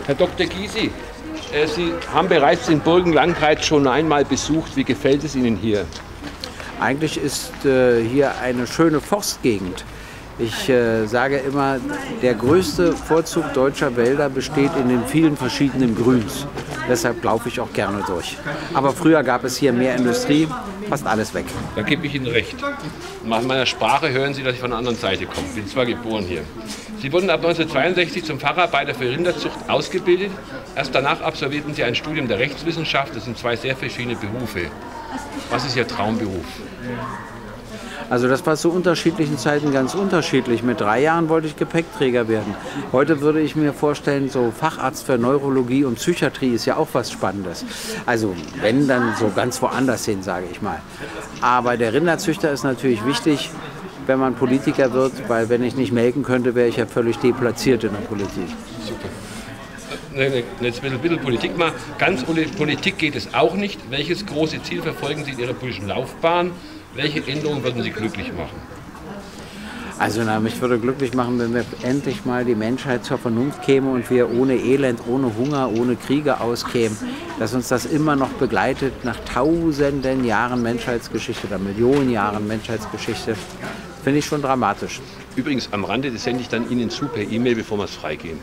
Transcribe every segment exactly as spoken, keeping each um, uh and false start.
Herr Doktor Gysi, äh, Sie haben bereits den Burgenlandkreis schon einmal besucht. Wie gefällt es Ihnen hier? Eigentlich ist äh, hier eine schöne Forstgegend. Ich äh, sage immer, der größte Vorzug deutscher Wälder besteht in den vielen verschiedenen Grüns. Deshalb laufe ich auch gerne durch. Aber früher gab es hier mehr Industrie, fast alles weg. Da gebe ich Ihnen recht. Nach meiner Sprache hören Sie, dass ich von der anderen Seite komme. Ich bin zwar geboren hier. Sie wurden ab neunzehnhundertzweiundsechzig zum Facharbeiter für Rinderzucht ausgebildet. Erst danach absolvierten Sie ein Studium der Rechtswissenschaft. Das sind zwei sehr verschiedene Berufe. Was ist Ihr Traumberuf? Also das war zu unterschiedlichen Zeiten ganz unterschiedlich. Mit drei Jahren wollte ich Gepäckträger werden. Heute würde ich mir vorstellen, so Facharzt für Neurologie und Psychiatrie ist ja auch was Spannendes. Also wenn, dann so ganz woanders hin, sage ich mal. Aber der Rinderzüchter ist natürlich wichtig, wenn man Politiker wird, weil wenn ich nicht melken könnte, wäre ich ja völlig deplatziert in der Politik. Super. Jetzt ein bisschen Politik mal. Ganz ohne Politik geht es auch nicht. Welches große Ziel verfolgen Sie in Ihrer politischen Laufbahn? Welche Änderungen würden Sie glücklich machen? Also na, mich würde glücklich machen, wenn wir endlich mal die Menschheit zur Vernunft käme und wir ohne Elend, ohne Hunger, ohne Kriege auskämen. Dass uns das immer noch begleitet nach tausenden Jahren Menschheitsgeschichte oder Millionen Jahren Menschheitsgeschichte, finde ich schon dramatisch. Übrigens, am Rande, das sende ich dann Ihnen zu per E-Mail, bevor wir es freigeben.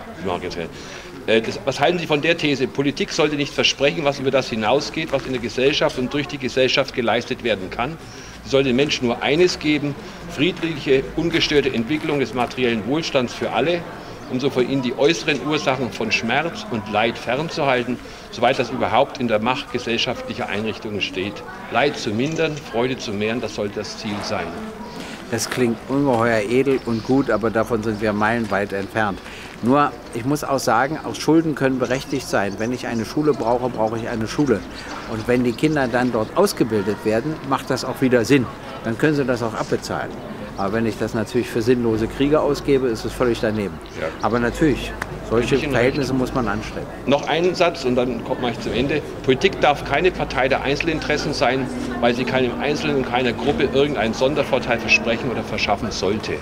Das, was halten Sie von der These? Politik sollte nicht versprechen, was über das hinausgeht, was in der Gesellschaft und durch die Gesellschaft geleistet werden kann. Sie sollte den Menschen nur eines geben: friedliche, ungestörte Entwicklung des materiellen Wohlstands für alle, um so vor ihnen die äußeren Ursachen von Schmerz und Leid fernzuhalten, soweit das überhaupt in der Macht gesellschaftlicher Einrichtungen steht. Leid zu mindern, Freude zu mehren, das sollte das Ziel sein. Das klingt ungeheuer edel und gut, aber davon sind wir meilenweit entfernt. Nur, ich muss auch sagen, auch Schulden können berechtigt sein. Wenn ich eine Schule brauche, brauche ich eine Schule. Und wenn die Kinder dann dort ausgebildet werden, macht das auch wieder Sinn. Dann können sie das auch abbezahlen. Aber wenn ich das natürlich für sinnlose Kriege ausgebe, ist es völlig daneben. Ja. Aber natürlich, solche Verhältnisse muss man anstreben. Noch einen Satz und dann kommt man zum Ende. Politik darf keine Partei der Einzelinteressen sein, weil sie keinem Einzelnen und keiner Gruppe irgendeinen Sondervorteil versprechen oder verschaffen sollte.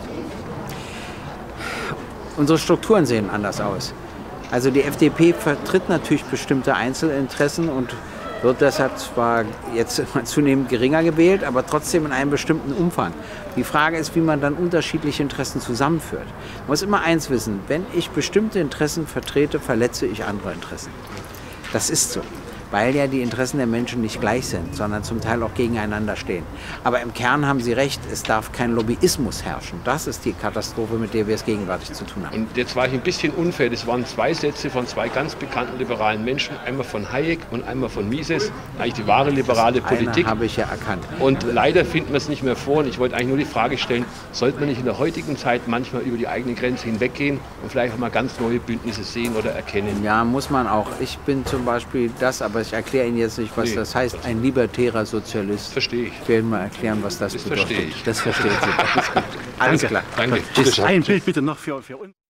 Unsere Strukturen sehen anders aus. Also die F D P vertritt natürlich bestimmte Einzelinteressen und wird deshalb zwar jetzt zunehmend geringer gewählt, aber trotzdem in einem bestimmten Umfang. Die Frage ist, wie man dann unterschiedliche Interessen zusammenführt. Man muss immer eins wissen: Wenn ich bestimmte Interessen vertrete, verletze ich andere Interessen. Das ist so, weil ja die Interessen der Menschen nicht gleich sind, sondern zum Teil auch gegeneinander stehen. Aber im Kern haben Sie recht, es darf kein Lobbyismus herrschen. Das ist die Katastrophe, mit der wir es gegenwärtig zu tun haben. Und jetzt war ich ein bisschen unfair. Das waren zwei Sätze von zwei ganz bekannten liberalen Menschen, einmal von Hayek und einmal von Mises. Eigentlich die wahre liberale das Politik. habe ich ja erkannt. Und leider finden wir es nicht mehr vor. Und ich wollte eigentlich nur die Frage stellen, sollte man nicht in der heutigen Zeit manchmal über die eigene Grenze hinweggehen und vielleicht auch mal ganz neue Bündnisse sehen oder erkennen? Ja, muss man auch. Ich bin zum Beispiel das, aber ich erkläre Ihnen jetzt nicht, was nee, das heißt, ein libertärer Sozialist. Verstehe ich. Ich will Ihnen mal erklären, was das, das bedeutet. Verstehe ich. Das versteht Sie. Das ist gut. Alles klar. Danke. Ein Bild bitte noch für, für uns.